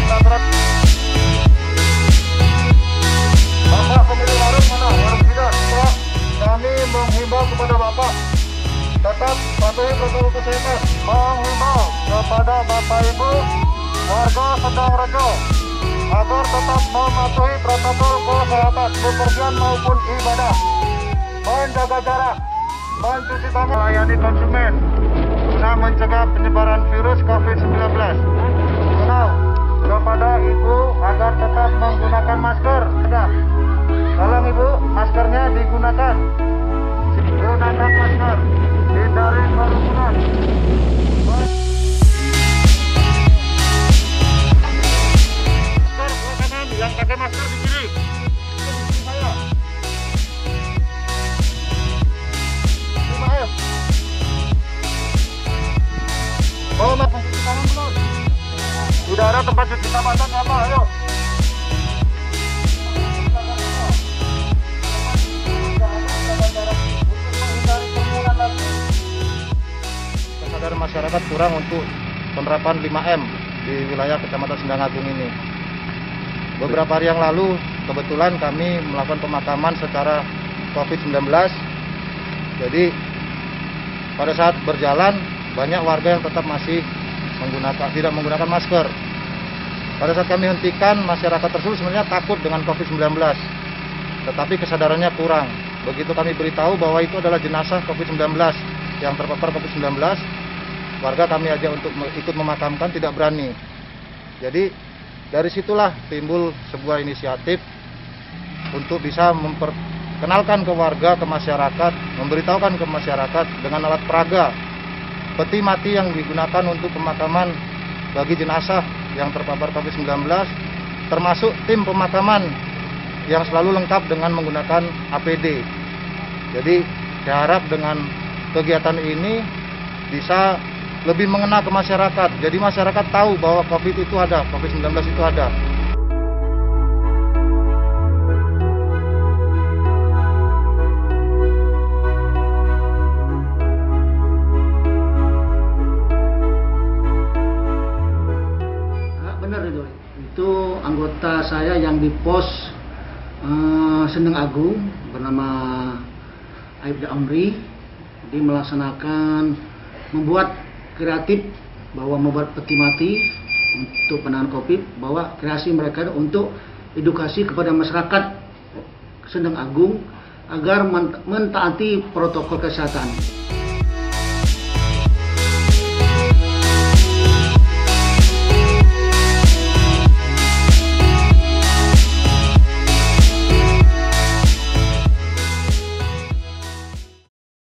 Bapak pemilik warung mana? Warung tidak. Pak, kami menghimbau kepada Bapak tetap patuhi protokol kesehatan. Menghimbau kepada Bapak Ibu warga Sendang Rejo agar tetap mematuhi protokol kesehatan bepergian maupun ibadah, menjaga jarak, mencuci tangan, melayani konsumen guna mencegah penyebaran virus COVID-19. Himbau kepada Ibu agar tetap menggunakan masker. Tolong Ibu, maskernya digunakan. Gunakan masker, hindari kerumunan. Yang pakai masker di kiri. Saya. 5M. Oh, mas cuci tangan belum? Sudah ada tempat cuci tangan apa? Ayo. Kesadaran masyarakat kurang untuk penerapan 5M di wilayah Kecamatan Sendang Agung ini. Beberapa hari yang lalu, kebetulan kami melakukan pemakaman secara COVID-19. Jadi, pada saat berjalan, banyak warga yang tetap masih tidak menggunakan masker. Pada saat kami hentikan, masyarakat tersebut sebenarnya takut dengan COVID-19. Tetapi kesadarannya kurang. Begitu kami beritahu bahwa itu adalah jenazah COVID-19 yang terpapar COVID-19, warga kami ajak untuk ikut memakamkan, tidak berani. Jadi, dari situlah timbul sebuah inisiatif untuk bisa memperkenalkan ke warga, ke masyarakat, memberitahukan ke masyarakat dengan alat peraga peti mati yang digunakan untuk pemakaman bagi jenazah yang terpapar COVID-19, termasuk tim pemakaman yang selalu lengkap dengan menggunakan APD. Jadi saya harap dengan kegiatan ini bisa lebih mengena ke masyarakat. Jadi masyarakat tahu bahwa COVID itu ada, COVID-19 itu ada. Benar itu. Itu anggota saya yang di pos Sendang Agung bernama Aibda Amri. Dia melaksanakan membuat kreatif bahwa membuat peti mati untuk penanganan COVID, bahwa kreasi mereka untuk edukasi kepada masyarakat Sendang Agung agar mentaati protokol kesehatan.